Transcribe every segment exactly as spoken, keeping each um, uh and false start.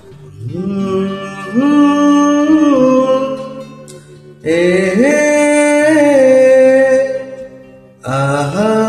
ए आहा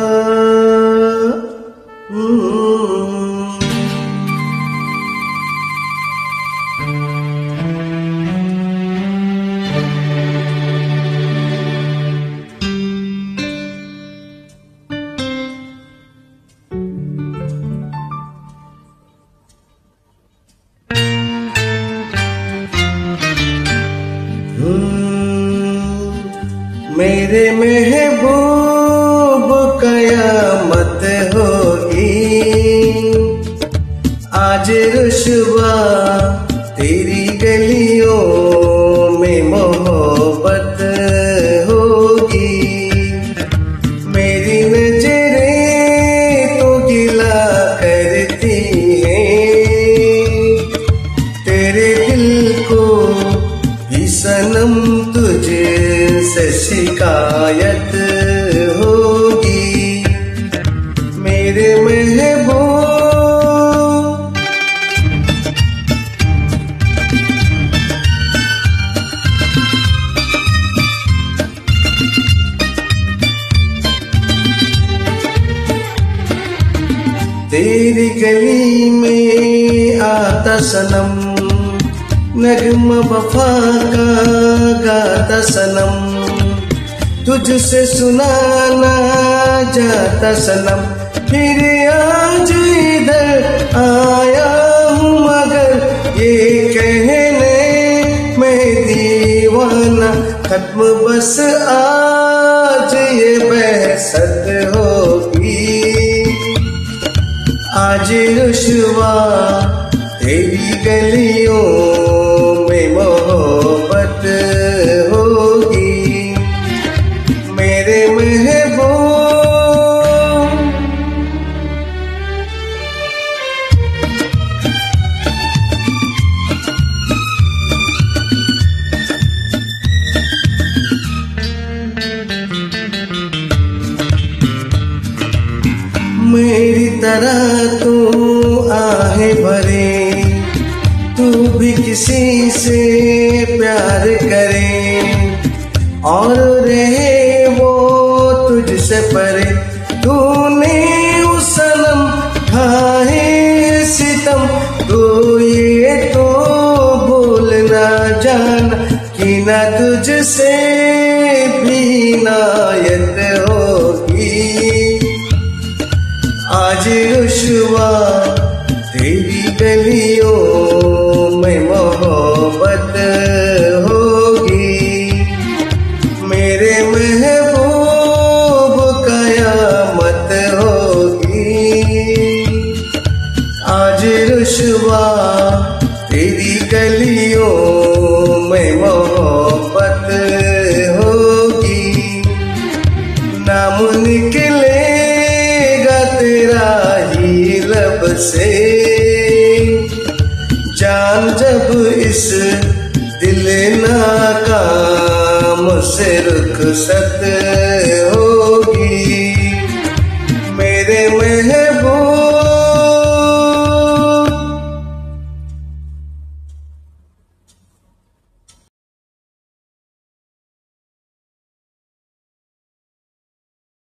मेरे महबूब कयामत होगी, आज रुशवा तेरी गलियों में मोहब्बत होगी। मेरी नजरें तो गिला करती हैं, तेरे दिल को भी सनम तुझे से शिकायत होगी। मेरे महबूब तेरी गली में आता सनम, नगमा वफा का गाता सनम, तुझसे सुनाना जाता सनम। फिर आज इधर आया हूँ मगर ये कहने मैं दीवाना, खत्म बस आज ये बहसत होगी। आज रुशवा तेरी गलियों में मोहब्बत होगी। मेरे महबूब मेरी तरह तू आहे भरे, तू भी किसी से प्यार करे और रहे वो तुझसे परे। तूने उस सनम ढाहे सितम, तो ये तो भूलना जाना कि ना तुझसे भी नायत होगी। आज रुशवा तेरी गलियों में मोहब्बत होगी। मेरे महबूब कयामत होगी। आज रुशवा तेरी गलियों में मोहब्बत होगी। नाम निकलेगा तेरा ही लब से, जान जब इस दिल नाकाम से रुखसत होगी। मेरे महबूब